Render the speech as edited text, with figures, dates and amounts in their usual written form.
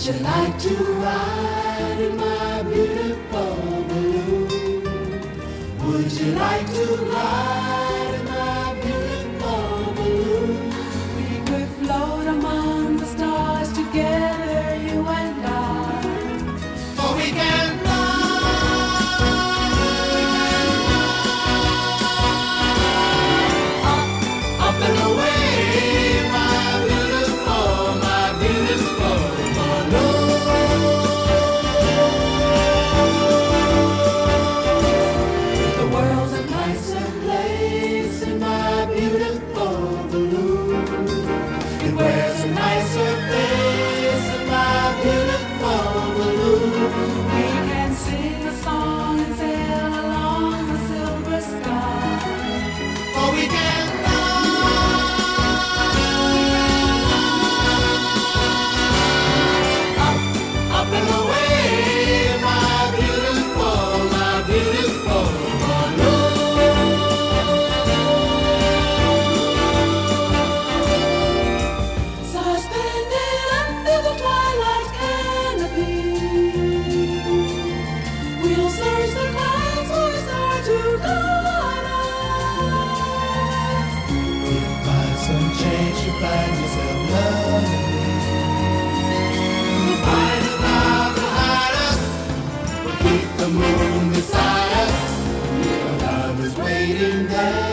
Would you like to ride in my beautiful balloon? Would you like to ride in my beautiful balloon? We could float among the stars together, you and I. For we can fly up and away. Some change to find yourself loving me. We'll find a cloud behind us. We'll keep the moon beside us. Your love is waiting there.